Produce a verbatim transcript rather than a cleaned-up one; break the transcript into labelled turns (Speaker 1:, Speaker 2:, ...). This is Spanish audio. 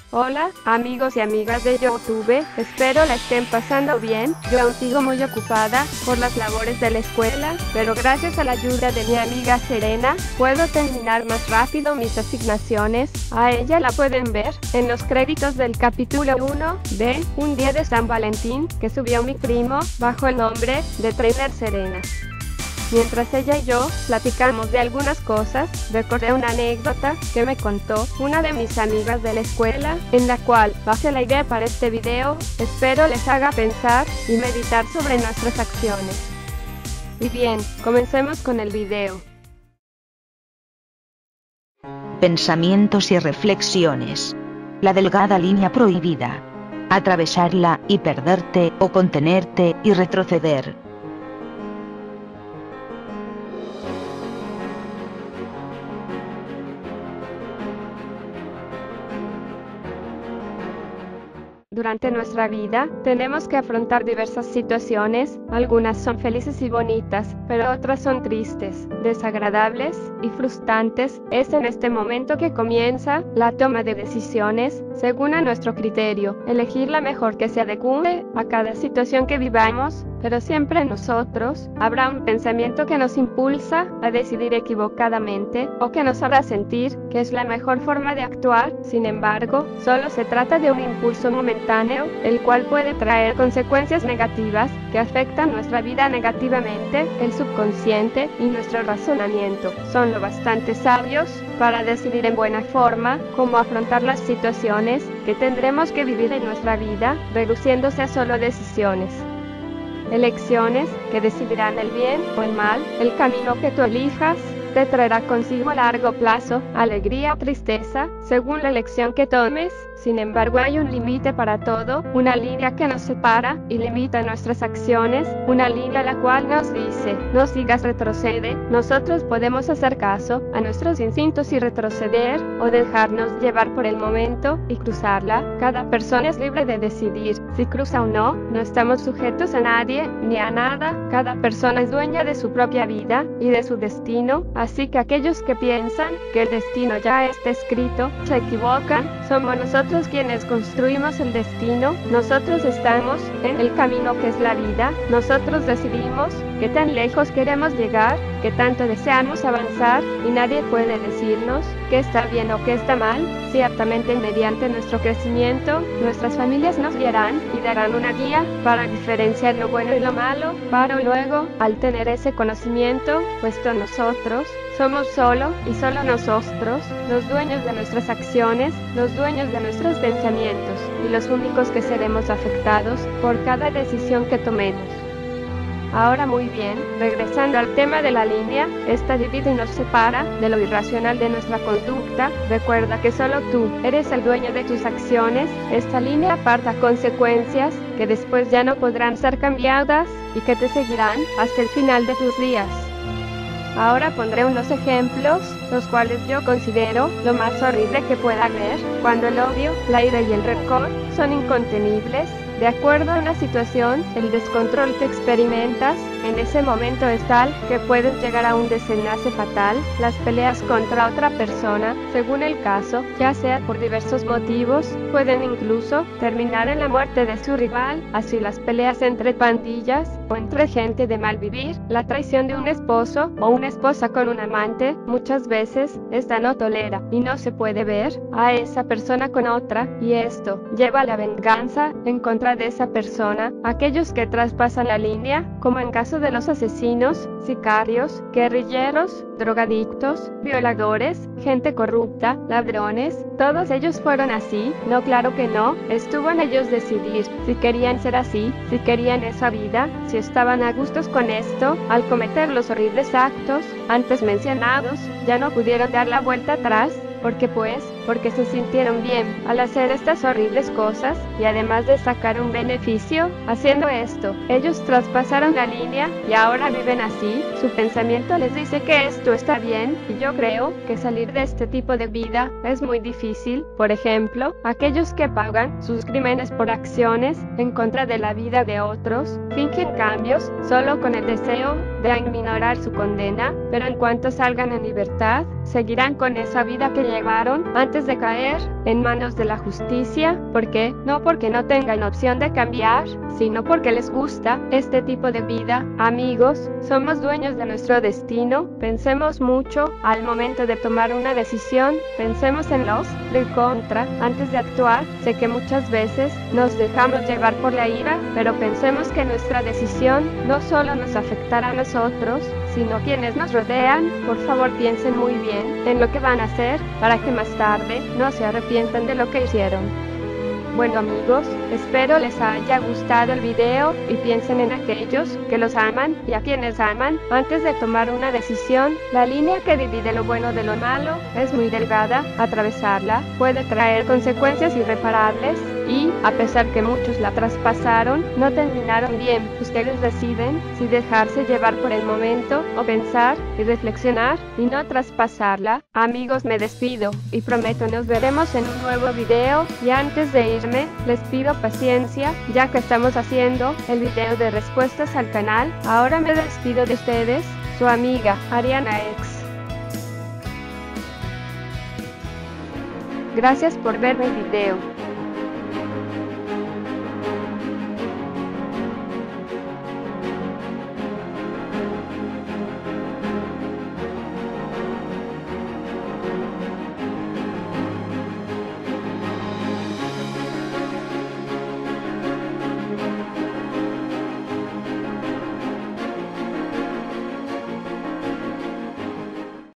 Speaker 1: Hola, amigos y amigas de YouTube, espero la estén pasando bien. Yo aún sigo muy ocupada por las labores de la escuela, pero gracias a la ayuda de mi amiga Serena, puedo terminar más rápido mis asignaciones. A ella la pueden ver en los créditos del capítulo uno de Un día de San Valentín, que subió mi primo, bajo el nombre de Trainer Serena. Mientras ella y yo platicamos de algunas cosas, recordé una anécdota que me contó una de mis amigas de la escuela, en la cual base la idea para este video. Espero les haga pensar y meditar sobre nuestras acciones. Y bien, comencemos con el video.
Speaker 2: Pensamientos y reflexiones. La delgada línea prohibida. Atravesarla y perderte, o contenerte y retroceder.
Speaker 1: Durante nuestra vida, tenemos que afrontar diversas situaciones. Algunas son felices y bonitas, pero otras son tristes, desagradables y frustrantes. Es en este momento que comienza la toma de decisiones, según a nuestro criterio, elegir la mejor que se adecue a cada situación que vivamos, pero siempre en nosotros habrá un pensamiento que nos impulsa a decidir equivocadamente, o que nos hará sentir que es la mejor forma de actuar. Sin embargo, solo se trata de un impulso momentáneo, el cual puede traer consecuencias negativas que afectan nuestra vida negativamente. El subconsciente y nuestro razonamiento son lo bastante sabios para decidir en buena forma cómo afrontar las situaciones que tendremos que vivir en nuestra vida, reduciéndose a solo decisiones. Elecciones que decidirán el bien o el mal. El camino que tú elijas te traerá consigo a largo plazo alegría o tristeza, según la elección que tomes. Sin embargo, hay un límite para todo, una línea que nos separa y limita nuestras acciones, una línea la cual nos dice: no sigas, retrocede. Nosotros podemos hacer caso a nuestros instintos y retroceder, o dejarnos llevar por el momento y cruzarla. Cada persona es libre de decidir si cruza o no. No estamos sujetos a nadie ni a nada. Cada persona es dueña de su propia vida y de su destino. Así que aquellos que piensan que el destino ya está escrito, se equivocan. Somos nosotros quienes construimos el destino. Nosotros estamos en el camino que es la vida. Nosotros decidimos qué tan lejos queremos llegar, qué tanto deseamos avanzar, y nadie puede decirnos qué está bien o qué está mal. Ciertamente, mediante nuestro crecimiento, nuestras familias nos guiarán y darán una guía para diferenciar lo bueno y lo malo, pero luego, al tener ese conocimiento, puesto nosotros somos solo y solo nosotros los dueños de nuestras acciones, los dueños de nuestros pensamientos, y los únicos que seremos afectados por cada decisión que tomemos. Ahora muy bien, regresando al tema de la línea, esta divide y nos separa de lo irracional de nuestra conducta. Recuerda que solo tú eres el dueño de tus acciones. Esta línea aparta consecuencias que después ya no podrán ser cambiadas y que te seguirán hasta el final de tus días. Ahora pondré unos ejemplos, los cuales yo considero lo más horrible que pueda haber, cuando el odio, la ira y el rencor son incontenibles. De acuerdo a una situación, el descontrol que experimentas en ese momento es tal que puedes llegar a un desenlace fatal. Las peleas contra otra persona, según el caso, ya sea por diversos motivos, pueden incluso terminar en la muerte de su rival. Así las peleas entre pandillas o entre gente de mal vivir, la traición de un esposo o una esposa con un amante, muchas veces esta no tolera y no se puede ver a esa persona con otra, y esto lleva a la venganza en contra de esa persona. Aquellos que traspasan la línea, como en caso de los asesinos, sicarios, guerrilleros, drogadictos, violadores, gente corrupta, ladrones, todos ellos fueron así. No, claro que no. Estuvo en ellos decidir si querían ser así, si querían esa vida, si estaban a gustos con esto. Al cometer los horribles actos antes mencionados, ya no pudieron dar la vuelta atrás. ¿Por qué pues? Porque se sintieron bien al hacer estas horribles cosas, y además de sacar un beneficio haciendo esto, ellos traspasaron la línea y ahora viven así. Su pensamiento les dice que esto está bien, y yo creo que salir de este tipo de vida es muy difícil. Por ejemplo, aquellos que pagan sus crímenes por acciones en contra de la vida de otros, fingen cambios solo con el deseo de aminorar su condena, pero en cuanto salgan en libertad, seguirán con esa vida que llevaron antes de caer en manos de la justicia. ¿Por qué? No porque no tengan opción de cambiar, sino porque les gusta este tipo de vida. Amigos, somos dueños de nuestro destino. Pensemos mucho al momento de tomar una decisión. Pensemos en los de contra antes de actuar. Sé que muchas veces nos dejamos llevar por la ira, pero pensemos que nuestra decisión no solo nos afectará a nosotros, sino a quienes nos rodean. Por favor, piensen muy bien en lo que van a hacer para que más tarde no se arrepientan de lo que hicieron. Bueno amigos, espero les haya gustado el video y piensen en aquellos que los aman y a quienes aman antes de tomar una decisión. La línea que divide lo bueno de lo malo es muy delgada. Atravesarla puede traer consecuencias irreparables y, a pesar que muchos la traspasaron, no terminaron bien. Ustedes deciden si dejarse llevar por el momento o pensar y reflexionar y no traspasarla. Amigos, me despido y prometo nos veremos en un nuevo video, y antes de irme les pido paciencia ya que estamos haciendo el video de respuestas al canal. Ahora me despido de ustedes, su amiga Ariana X. Gracias por ver mi video.